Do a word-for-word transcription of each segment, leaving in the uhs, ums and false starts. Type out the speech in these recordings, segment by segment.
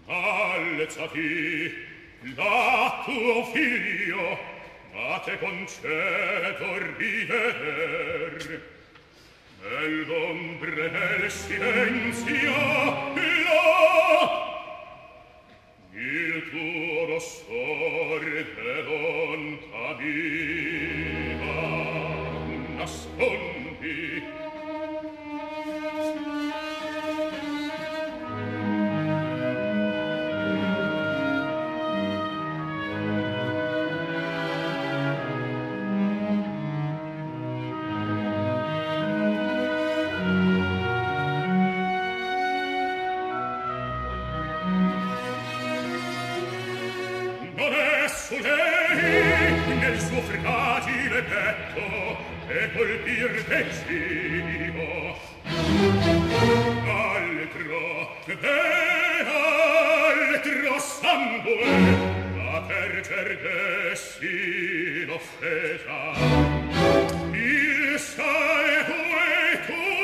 alzati, là tuo figlio, ma te concedo riveder. Nell'ombre nel silenzio, là, il tuo rossore dell'onta viva nascondi. Nel suo fragile petto e colpir decido altro e altro sangue a percer dessi l'offesa il sangue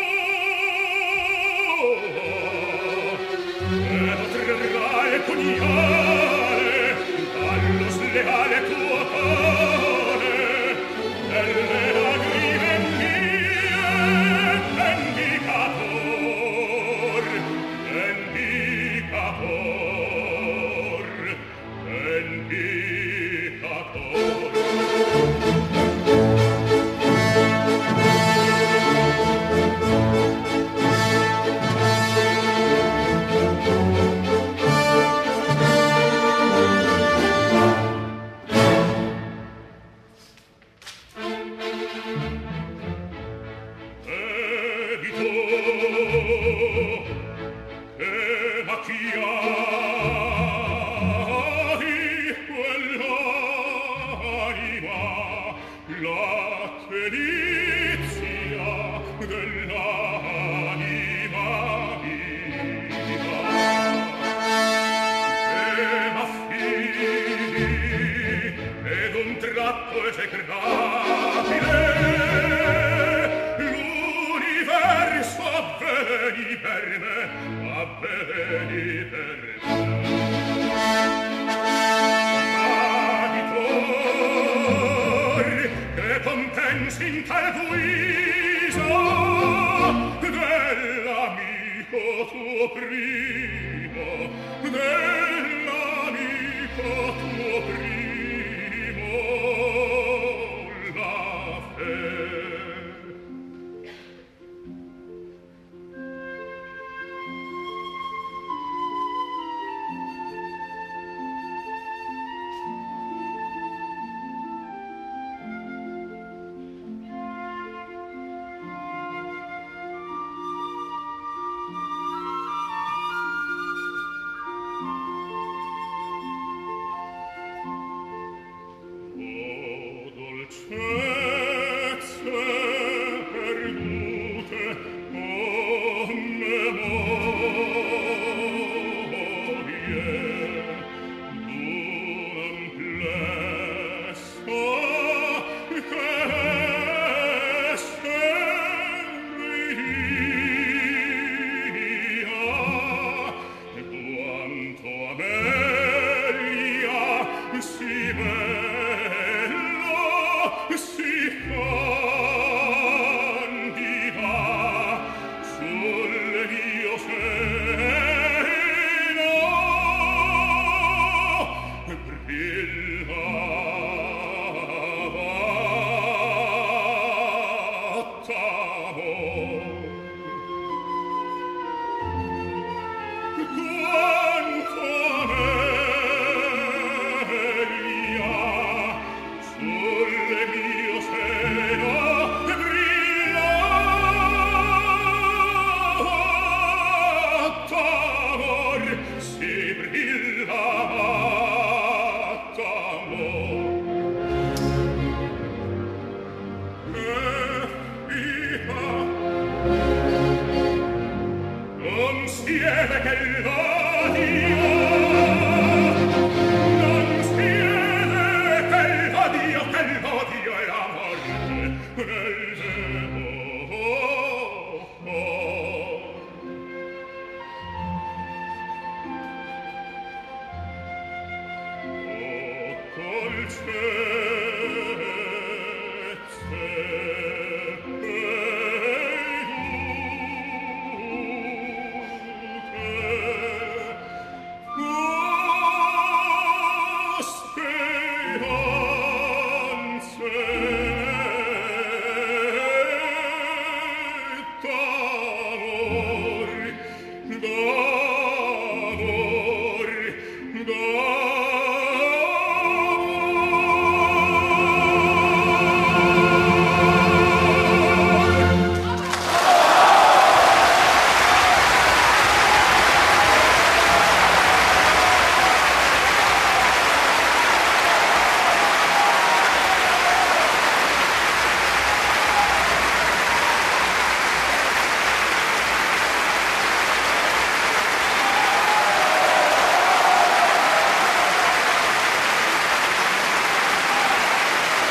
tuo e potrà il pugnale allo sleale tuo cuore delle lagrime mie vendicator vendicator e macchiai quell'anima la delizia dell'anima viva e m'affidi ed un tratto esecrabile l'universo avveni per me, avveni per me. Aditor, che compensi in tal guisa dell'amico tuo primo, dell'amico tuo primo, la fede. col cielo